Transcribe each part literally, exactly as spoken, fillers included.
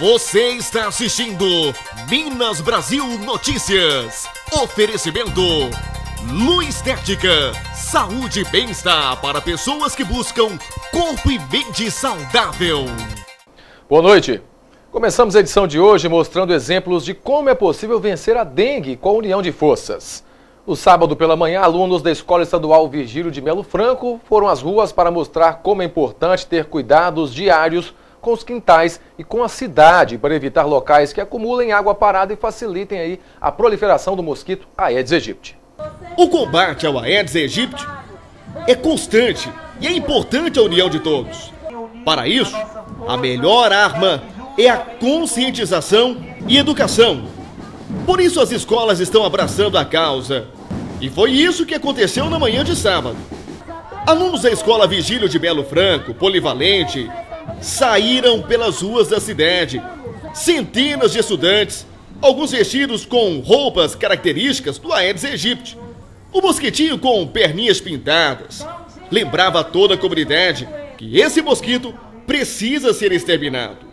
Você está assistindo Minas Brasil Notícias. Oferecimento Lu Estética, saúde e bem-estar para pessoas que buscam corpo e mente saudável. Boa noite. Começamos a edição de hoje mostrando exemplos de como é possível vencer a dengue com a união de forças. No sábado pela manhã, alunos da Escola Estadual Virgílio de Melo Franco foram às ruas para mostrar como é importante ter cuidados diários com os quintais e com a cidade para evitar locais que acumulem água parada e facilitem aí a proliferação do mosquito Aedes aegypti. O combate ao Aedes aegypti é constante e é importante a união de todos. Para isso, a melhor arma é a conscientização e educação. Por isso as escolas estão abraçando a causa. E foi isso que aconteceu na manhã de sábado. Alunos da Escola Virgílio de Melo Franco, polivalente, saíram pelas ruas da cidade. Centenas de estudantes, alguns vestidos com roupas características do Aedes aegypti. O mosquitinho com perninhas pintadas lembrava a toda a comunidade que esse mosquito precisa ser exterminado.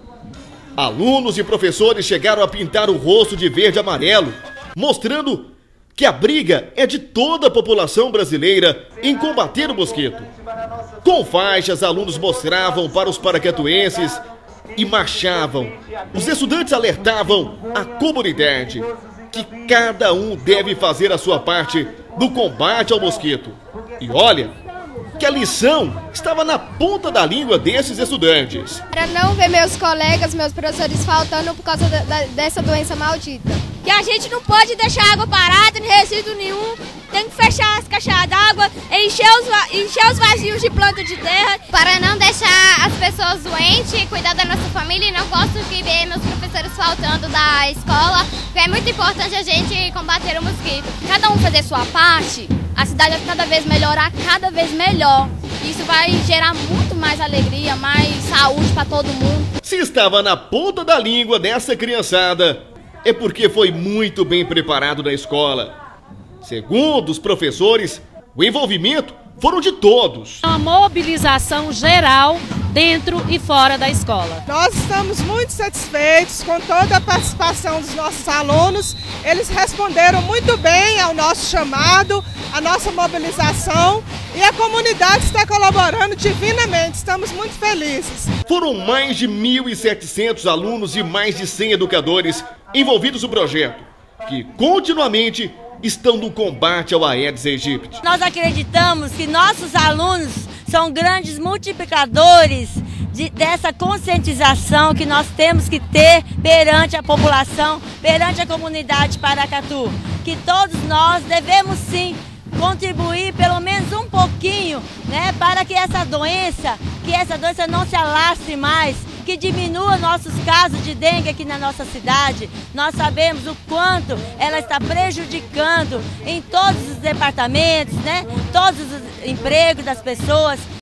Alunos e professores chegaram a pintar o rosto de verde e amarelo, mostrando que a briga é de toda a população brasileira em combater o mosquito. Com faixas, alunos mostravam para os paracatuenses e marchavam. Os estudantes alertavam a comunidade que cada um deve fazer a sua parte no combate ao mosquito. E olha que a lição estava na ponta da língua desses estudantes. Para não ver meus colegas, meus professores faltando por causa da, da, dessa doença maldita. Que a gente não pode deixar água parada, nem resíduo nenhum. Tem que fechar as caixas d'água, encher os, encher os vazios de planta de terra. Para não deixar as pessoas doentes, cuidar da nossa família, e não gosto de ver meus professores faltando da escola. Porque é muito importante a gente combater o mosquito. Cada um fazer sua parte, a cidade vai cada vez melhorar, cada vez melhor. Isso vai gerar muito mais alegria, mais saúde para todo mundo. Se estava na ponta da língua dessa criançada, é porque foi muito bem preparado na escola. Segundo os professores, o envolvimento foram de todos. Uma mobilização geral dentro e fora da escola. Nós estamos muito satisfeitos com toda a participação dos nossos alunos. Eles responderam muito bem ao nosso chamado, à nossa mobilização, e a comunidade está colaborando divinamente. Estamos muito felizes. Foram mais de mil e setecentos alunos e mais de cem educadores envolvidos no projeto, que continuamente estão no combate ao Aedes aegypti. Nós acreditamos que nossos alunos são grandes multiplicadores de, dessa conscientização que nós temos que ter perante a população, perante a comunidade Paracatu. Que todos nós devemos sim contribuir pelo menos um pouquinho, né, para que essa doença, que essa doença não se alastre mais, que diminua nossos casos de dengue aqui na nossa cidade. Nós sabemos o quanto ela está prejudicando em todos os departamentos, né, todos os empregos das pessoas.